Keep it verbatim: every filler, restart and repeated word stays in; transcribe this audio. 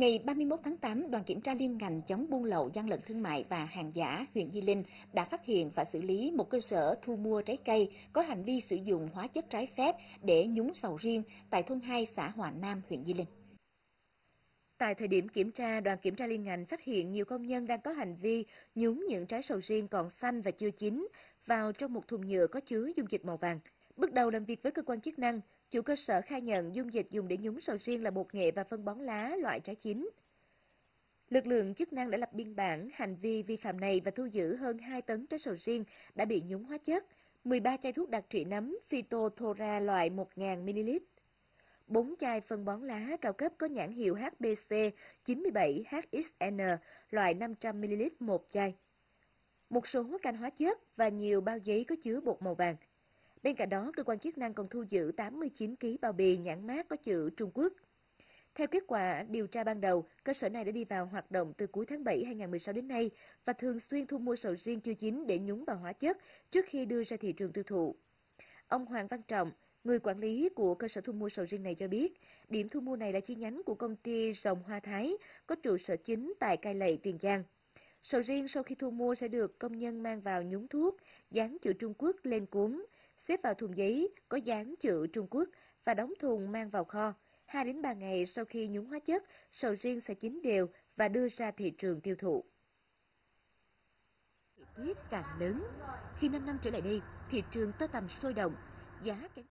Ngày ba mươi mốt tháng tám, đoàn kiểm tra liên ngành chống buôn lậu, gian lận thương mại và hàng giả huyện Di Linh đã phát hiện và xử lý một cơ sở thu mua trái cây có hành vi sử dụng hóa chất trái phép để nhúng sầu riêng tại thôn hai xã Hòa Nam, huyện Di Linh. Tại thời điểm kiểm tra, đoàn kiểm tra liên ngành phát hiện nhiều công nhân đang có hành vi nhúng những trái sầu riêng còn xanh và chưa chín vào trong một thùng nhựa có chứa dung dịch màu vàng. Bước đầu làm việc với cơ quan chức năng, chủ cơ sở khai nhận dung dịch dùng để nhúng sầu riêng là bột nghệ và phân bón lá loại trái chín. Lực lượng chức năng đã lập biên bản hành vi vi phạm này và thu giữ hơn hai tấn trái sầu riêng đã bị nhúng hóa chất, mười ba chai thuốc đặc trị nấm Phytophthora loại một nghìn mi li lít, bốn chai phân bón lá cao cấp có nhãn hiệu hát bê xê chín bảy H X N loại năm trăm mi li lít một chai, một số can hóa chất và nhiều bao giấy có chứa bột màu vàng. Bên cạnh đó, cơ quan chức năng còn thu giữ tám mươi chín ki lô gam bao bì nhãn mác có chữ Trung Quốc. Theo kết quả điều tra ban đầu, cơ sở này đã đi vào hoạt động từ cuối tháng bảy năm hai nghìn không trăm mười sáu đến nay và thường xuyên thu mua sầu riêng chưa chín để nhúng vào hóa chất trước khi đưa ra thị trường tiêu thụ. Ông Hoàng Văn Trọng, người quản lý của cơ sở thu mua sầu riêng này cho biết, điểm thu mua này là chi nhánh của công ty Rồng Hoa Thái, có trụ sở chính tại Cai Lậy, Tiền Giang. Sầu riêng sau khi thu mua sẽ được công nhân mang vào nhúng thuốc, dán chữ Trung Quốc lên cuống, xếp vào thùng giấy có dán chữ Trung Quốc và đóng thùng mang vào kho. hai đến ba ngày sau khi nhúng hóa chất, sầu riêng sẽ chín đều và đưa ra thị trường tiêu thụ. Tuyết càng lớn, khi năm năm trở lại đây, thị trường tơ tằm sôi động, giá